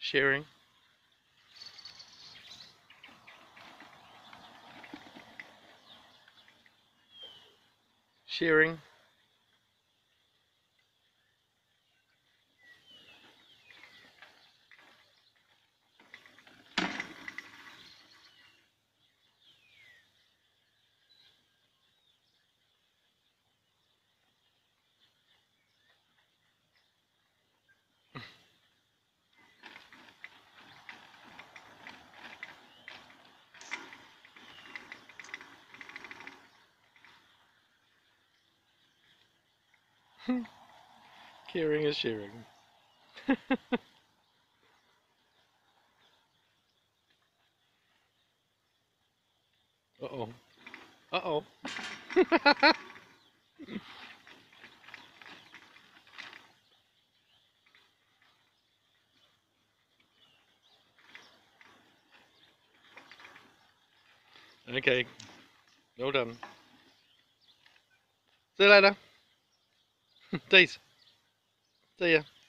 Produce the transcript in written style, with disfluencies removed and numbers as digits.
Shearing. Shearing. Shearing is shearing. Uh-oh. Uh-oh. Okay. Well done. See you later. Peace. See ya.